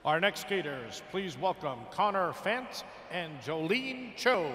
Our next skaters, please welcome Connor Fant and Jolene Cho.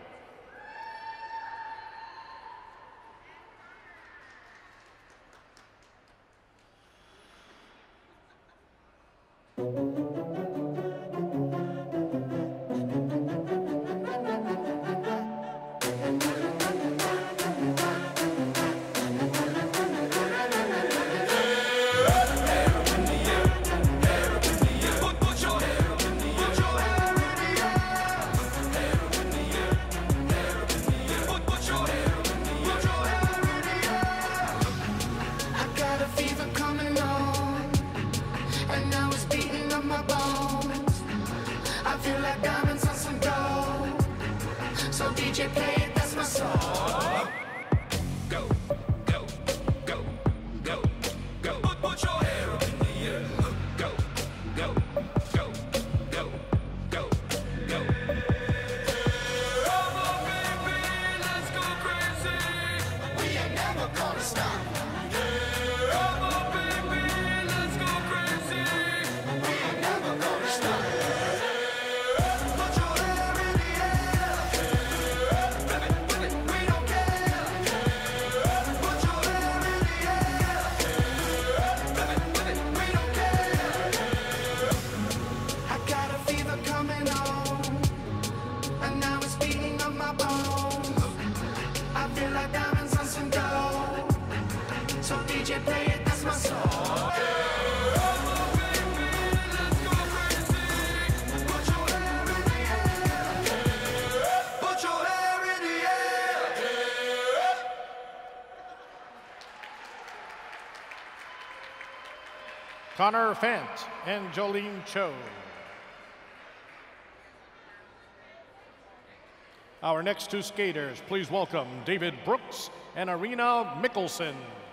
So DJ play it, that's my song. Go, go, go, go, go. Put your hair up in the air. Go, go, go, go, go, go. Come on, baby, let's go crazy. We ain't never gonna stop. Come on, baby, let's go crazy. We ain't never gonna stop. So DJ play it, that's my song. Come on, baby, let's go crazy. Put your hair in the air. Put your hair in the air. Connor Fant and Jolene Cho. Our next two skaters, please welcome David Brooks and Arena Mickelson.